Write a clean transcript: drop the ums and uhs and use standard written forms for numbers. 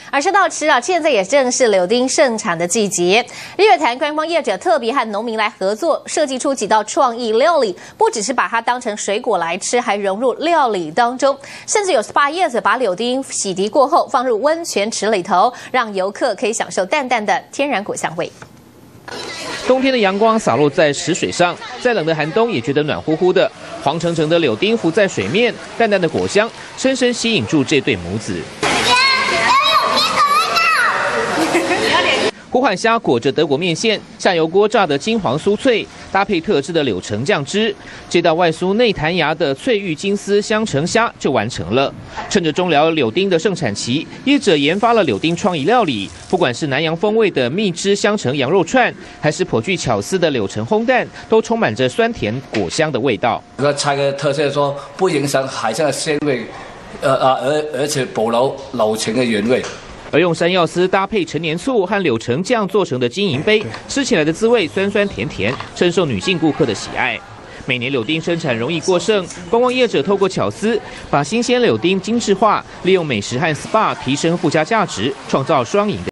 而说到吃啊，现在也正是柳丁盛产的季节。日月潭观光业者特别和农民来合作，设计出几道创意料理，不只是把它当成水果来吃，还融入料理当中。甚至有 SPA 业者把柳丁洗涤过后放入温泉池里头，让游客可以享受淡淡的天然果香味。 冬天的阳光洒落在池水上，再冷的寒冬也觉得暖乎乎的。黄澄澄的柳丁浮在水面，淡淡的果香深深吸引住这对母子。虎款虾裹着德国面线，下油锅炸得金黄酥脆，搭配特制的柳橙酱汁，这道外酥内弹牙的翠玉金丝香橙虾就完成了。趁着中寮柳丁的盛产期，业者研发了柳丁创意料理，不管是南洋风味的蜜汁香橙羊肉串，还是颇具巧思的柳橙烘蛋，都充满着酸甜果香的味道。 这个菜的特色说不影响海鲜的鲜味，而且保留柳橙的原味。 而用山药丝搭配陈年醋和柳橙酱做成的金银杯，吃起来的滋味酸酸甜甜，深受女性顾客的喜爱。每年柳丁生产容易过剩，观光业者透过巧思，把新鲜柳丁精致化，利用美食和 SPA 提升附加价值，创造双赢的。